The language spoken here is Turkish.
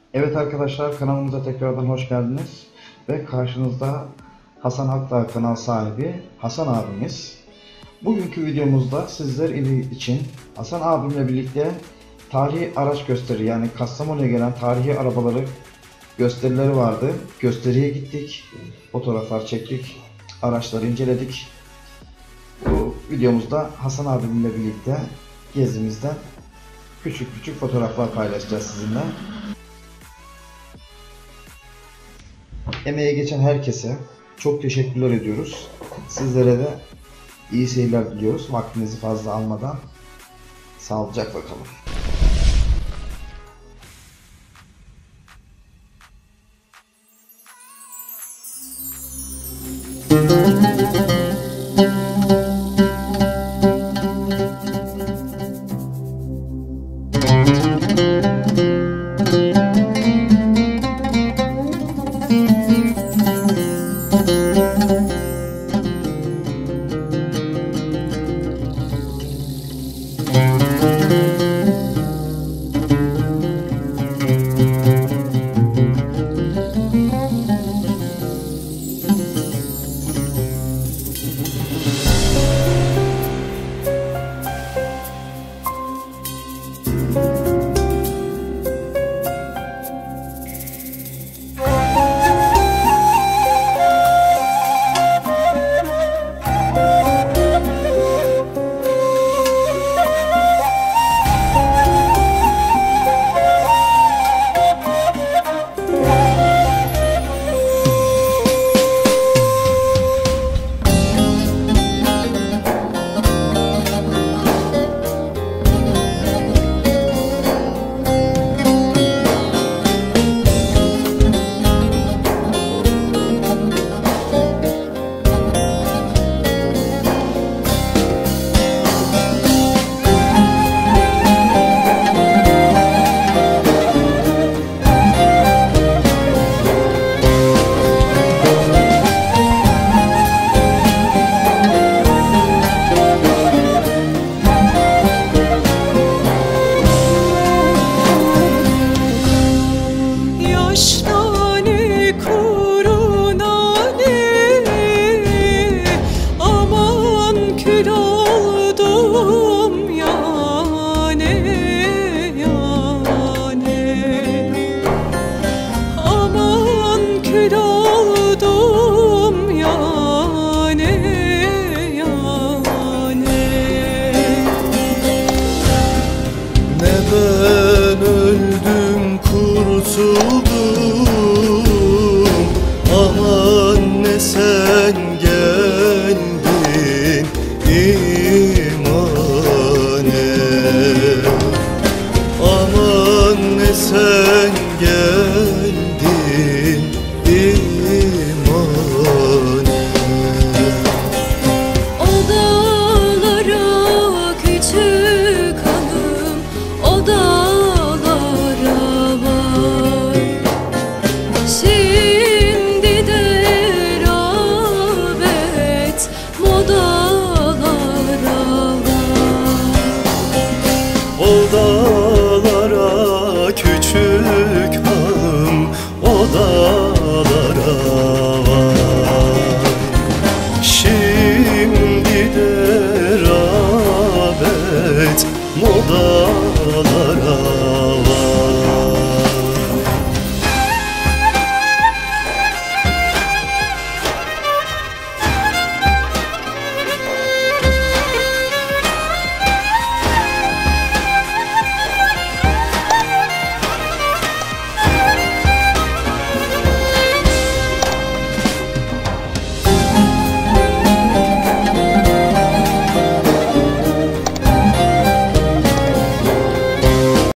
Evet arkadaşlar, kanalımıza tekrardan hoş geldiniz ve karşınızda Hasan Akdağ kanal sahibi Hasan abimiz. Bugünkü videomuzda sizler için Hasan abimle birlikte tarihi araç gösteri, yani Kastamonu'ya gelen tarihi arabaları gösterileri vardı. Gösteriye gittik, fotoğraflar çektik, araçları inceledik. Bu videomuzda Hasan abimle birlikte gezimizden küçük fotoğraflar paylaşacağız sizinle. Emeğe geçen herkese çok teşekkürler ediyoruz. Sizlere de iyi seyirler diliyoruz. Vaktinizi fazla almadan sağlıcakla kalın. Ben öldüm, kurtuldum, aman ne sen geldin imane. Aman ne sen geldin imane. Odalara küçük hanım, odalara vay. Şimdi de rağbet modalara vay. Odalara küçük hanım, odalara vay. Şimdi de rağbet modalara